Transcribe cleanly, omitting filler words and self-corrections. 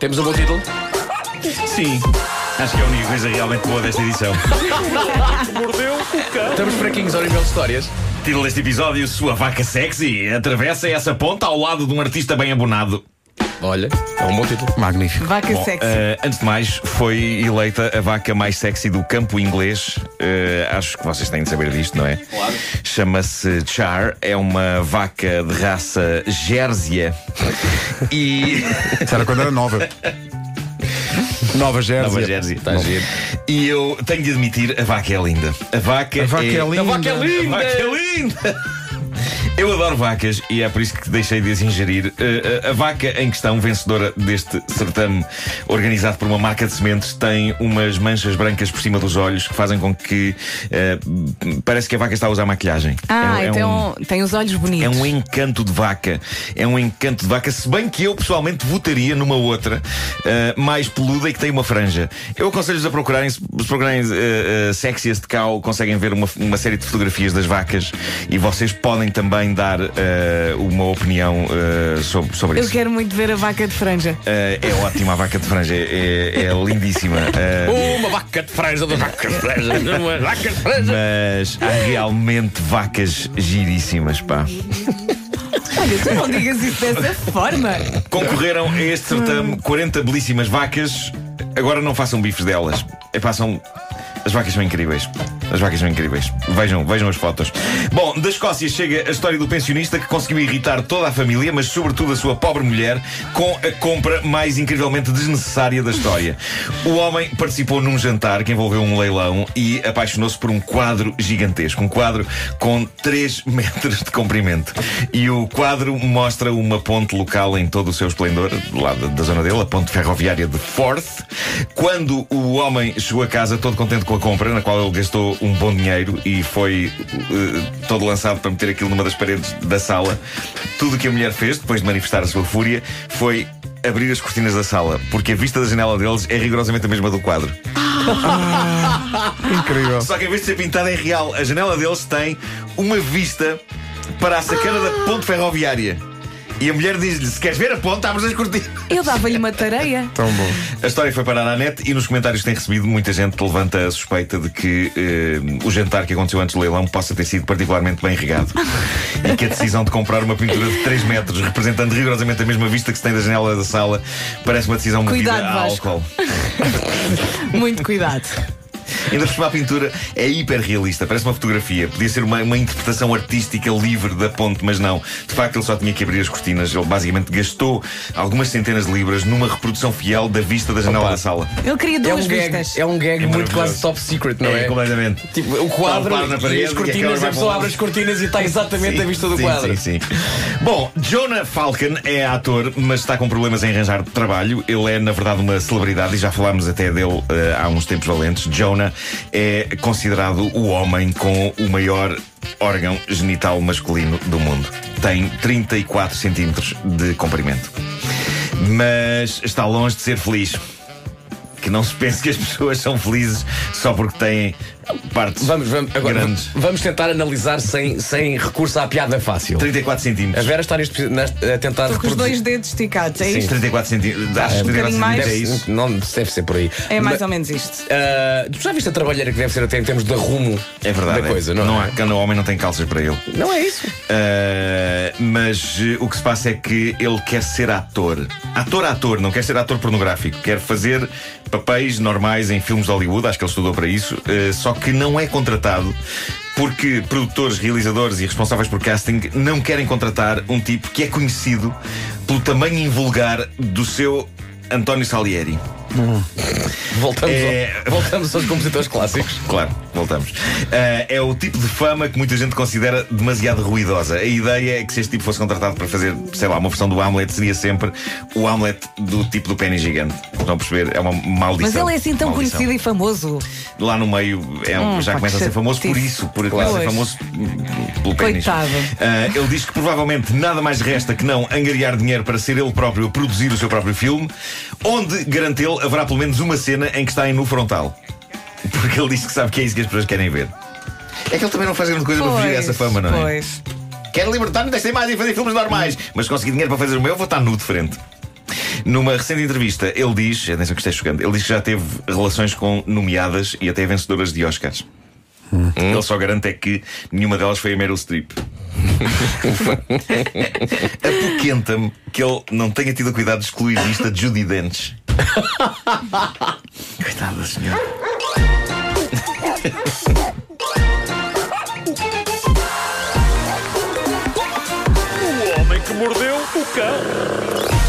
Temos um bom título? Sim, acho que é a única coisa realmente boa desta edição. Mordeu o cão. Estamos fraquinhos ao nível de histórias. Título deste episódio: Sua vaca sexy atravessa essa ponta ao lado de um artista bem abonado. Olha, é um bom título. Magnífico. Vaca sexy. Antes de mais, foi eleita a vaca mais sexy do campo inglês. Acho que vocês têm de saber disto, não é? Claro. Chama-se Char, é uma vaca de raça Jérzia. E. Isso era quando era nova. Nova Jérzia. Nova Jérzia. Está giro. E eu tenho de admitir, a vaca é linda. A vaca é linda. A vaca é linda! A vaca é linda! Eu adoro vacas e é por isso que deixei de as ingerir. A vaca em questão, vencedora deste certame organizado por uma marca de sementes, tem umas manchas brancas por cima dos olhos que fazem com que parece que a vaca está a usar maquilhagem. Então tem os olhos bonitos. É um encanto de vaca. É um encanto de vaca, se bem que eu pessoalmente votaria numa outra mais peluda e que tem uma franja. Eu aconselho-vos a procurarem, se procurarem Sexiest Cow, conseguem ver uma série de fotografias das vacas e vocês podem também dar uma opinião sobre Eu isso. quero muito ver a vaca de franja. É ótima a vaca de franja, é lindíssima. Uma vaca de franja, uma vaca de franja, uma vaca de franja. Mas há realmente vacas giríssimas, pá. Olha, tu não digas isso dessa forma. Concorreram a este certame 40 belíssimas vacas. Agora não façam bifes delas. As vacas são incríveis. As vacas são incríveis. Vejam as fotos. Bom, da Escócia chega a história do pensionista que conseguiu irritar toda a família, mas sobretudo a sua pobre mulher, com a compra mais incrivelmente desnecessária da história. O homem participou num jantar que envolveu um leilão e apaixonou-se por um quadro gigantesco. Um quadro com 3 metros de comprimento. E o quadro mostra uma ponte local em todo o seu esplendor, lá da zona dele, a ponte ferroviária de Forth. Quando o homem chegou a casa todo contente com a compra, na qual ele gastou um bom dinheiro e foi todo lançado para meter aquilo numa das paredes da sala, tudo o que a mulher fez, depois de manifestar a sua fúria, foi abrir as cortinas da sala, porque a vista da janela deles é rigorosamente a mesma do quadro. Incrível. Só que em vez de ser pintada é real. A janela deles tem uma vista para a sacana da ponte ferroviária. E a mulher diz-lhe: se queres ver a ponte, abres as cortinas. Eu dava-lhe uma tareia. Tão bom. A história foi parar à net e nos comentários que tem recebido, muita gente levanta a suspeita de que o jantar que aconteceu antes do leilão possa ter sido particularmente bem regado. E que a decisão de comprar uma pintura de 3 metros, representando rigorosamente a mesma vista que se tem da janela da sala, parece uma decisão movida Cuidado, a Vasco. álcool. Muito cuidado. Ainda por cima, a pintura é hiper realista, parece uma fotografia. Podia ser uma interpretação artística livre da ponte, mas não. De facto, ele só tinha que abrir as cortinas. Ele basicamente gastou algumas centenas de libras numa reprodução fiel da vista da janela da sala. Ele queria duas vistas. É um gag muito maravilhoso. quase top secret, não é? Completamente. Tipo, o quadro Está um na e parede, as e cortinas, aquela a pessoa vai abre as cortinas e está exatamente Sim, a vista do sim, quadro. Sim. Bom, Jonah Falcon é ator, mas está com problemas em arranjar trabalho. Ele é, na verdade, uma celebridade e já falámos até dele há uns tempos valentes. Jonah é considerado o homem com o maior órgão genital masculino do mundo. Tem 34 centímetros de comprimento. Mas está longe de ser feliz. Que não se pense que as pessoas são felizes só porque têm partes Agora, grandes. vamos tentar analisar sem recurso à piada fácil. 34 A centímetros. Vera está a tentar Estou com os reproduzir. 2 dedos esticados, é Sim, isto? 34 centímetros. Acho que 34 bocadinho mais. centímetros é isso. Não deve ser por aí. É mais ou menos isto. Tu já viste a trabalheira que deve ser até em termos de arrumo É verdade. da coisa, não é? Quando o homem não tem calças para ele. Não é isso. Mas o que se passa é que ele quer ser ator. Ator, não quer ser ator pornográfico. Quer fazer papéis normais em filmes de Hollywood, acho que ele estudou para isso, só que não é contratado porque produtores, realizadores e responsáveis por casting não querem contratar um tipo que é conhecido pelo tamanho invulgar do seu António Salieri. Voltamos aos compositores clássicos. Claro, voltamos. É o tipo de fama que muita gente considera demasiado ruidosa. A ideia é que se este tipo fosse contratado para fazer, sei lá, uma versão do Hamlet, seria sempre o Hamlet do tipo do pênis gigante. Estão a perceber? É uma maldição. Mas ele é assim tão Maldição. conhecido e famoso. Lá no meio já pá, começa a ser famoso por chatice. isso, por começa a ser famoso pelo pênis. Coitado. Ele diz que provavelmente nada mais resta que não angariar dinheiro para ser ele próprio a produzir o seu próprio filme, onde, garante ele, haverá pelo menos uma cena em que está em nu frontal. Porque ele diz que sabe que é isso que as pessoas querem ver. É que ele também não faz grande coisa para fugir a essa fama, não é? Pois. Quero libertar-me desta imagem e fazer filmes normais, mas se conseguir dinheiro para fazer o meu, vou estar nu de frente. Numa recente entrevista, ele diz, atenção que isto é chocante, ele diz que já teve relações com nomeadas e até vencedoras de Oscars. Ele só garante é que nenhuma delas foi a Meryl Streep. Apoquenta-me que ele não tenha tido o cuidado de excluir isto a Judi Dench. Coitada da senhora. O homem que mordeu o cão.